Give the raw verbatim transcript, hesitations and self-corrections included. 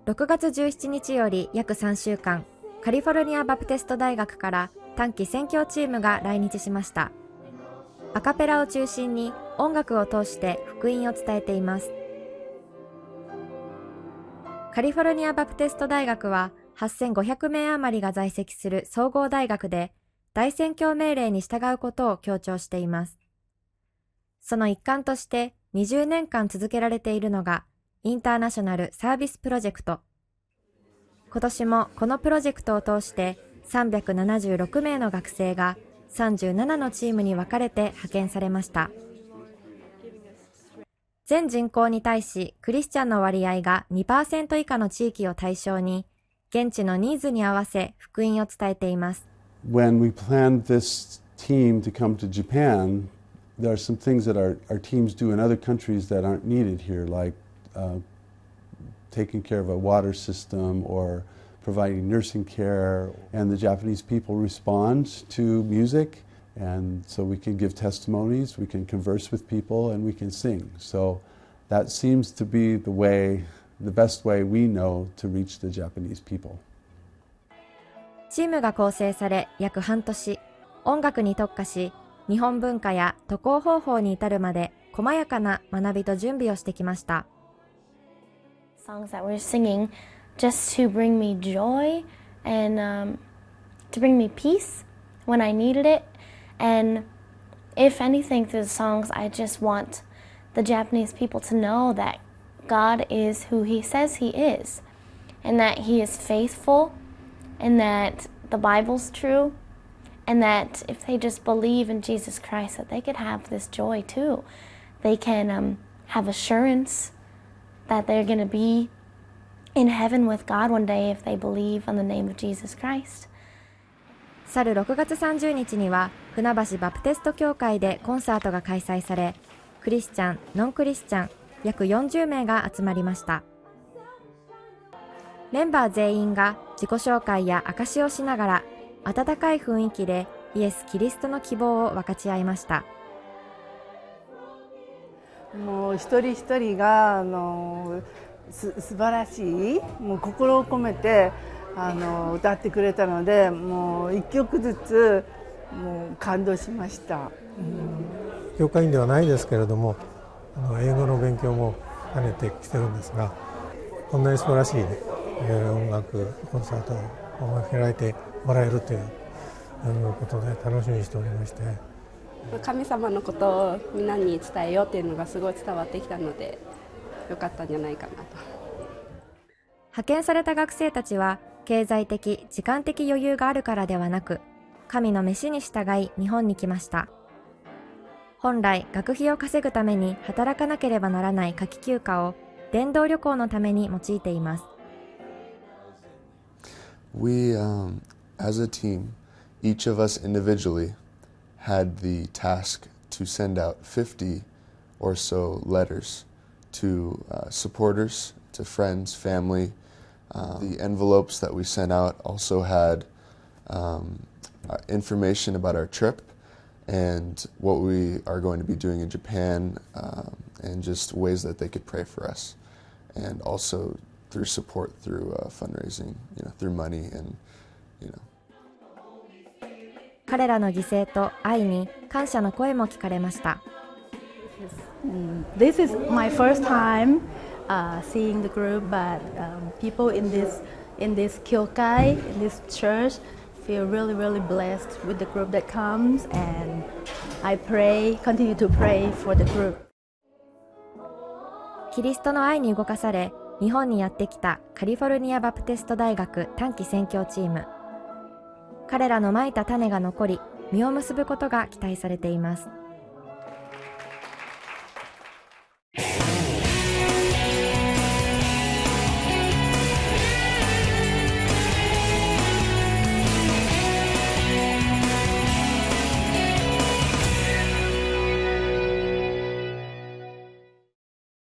ろくがつじゅうしちにちより約さんしゅうかん、カリフォルニアバプテスト大学から短期宣教チームが来日しました。アカペラを中心に音楽を通して福音を伝えています。カリフォルニアバプテスト大学ははっせんごひゃくめい余りが在籍する総合大学で、大宣教命令に従うことを強調しています。その一環としてにじゅうねんかん続けられているのがインターナショナルサービスプロジェクト。今年もこのプロジェクトを通してさんびゃくななじゅうろくめいの学生がさんじゅうななのチームに分かれて派遣されました。全人口に対しクリスチャンの割合が にパーセント 以下の地域を対象に、現地のニーズに合わせ福音を伝えています。 When we planned this team to come to Japan, there are some things that our, our teams do in other countries that aren't needed here, like uh, taking care of a water system or providing nursing care. And the Japanese people respond to music, and so we can give testimonies, we can converse with people, and we can sing. So that seems to be the way, the best way we know to reach the Japanese people. チームが構成され約半年、音楽に特化し、日本文化や渡航方法に至るまで細やかな学びと準備をしてきました。 Songs that we're singing just to bring me joy and um, to bring me peace when I needed it. And if anything through the songs, I just want the Japanese people to know that God is who He says He is, and that He is faithful, and that the Bible's true, and that if they just believe in Jesus Christ, that they could have this joy too. They can um, have assurance that they're going to be in heaven with God one day if they believe on the name of Jesus Christ. 去るろくがつさんじゅうにちには船橋バプテスト教会でコンサートが開催され、クリスチャン、ノンクリスチャン約よんじゅうめいが集まりました。メンバー全員が自己紹介や証しをしながら、温かい雰囲気でイエス・キリストの希望を分かち合いました。 もう一人一人があのす素晴らしい、もう心を込めてあの歌ってくれたので、もう一曲ずつもう感動しました。うん、 教会員ではないですけれども、あの英語の勉強も兼ねてきてるんですが、こんなに素晴らしい、ね、音楽コンサートを開いてもらえるということで楽しみにしておりまして、 神様のことをみんなに伝えようっていうのがすごい伝わってきたので、よかったんじゃないかなと。 派遣された学生たちは経済的・時間的余裕があるからではなく、神の召しに従い日本に来ました。本来学費を稼ぐために働かなければならない夏季休暇を伝道旅行のために用いています。 We, um, as a team, each of us individually had the task to send out fifty or so letters to uh, supporters, to friends, family. Uh, the envelopes that we sent out also had um, uh, information about our trip and what we are going to be doing in Japan, um, and just ways that they could pray for us, and also through support through uh, fundraising, you know, through money and, you know. 彼らの犠牲と愛に感謝の声も聞かれました。 This is my first time uh, seeing the group, but um, people in this in this kyokai, in this church, feel really, really blessed with the group that comes, and I pray, continue to pray for the group. キリストの愛に動かされ、日本にやってきたカリフォルニアバプテスト大学短期宣教チーム。彼らのまいた種が残り、実を結ぶことが期待されています。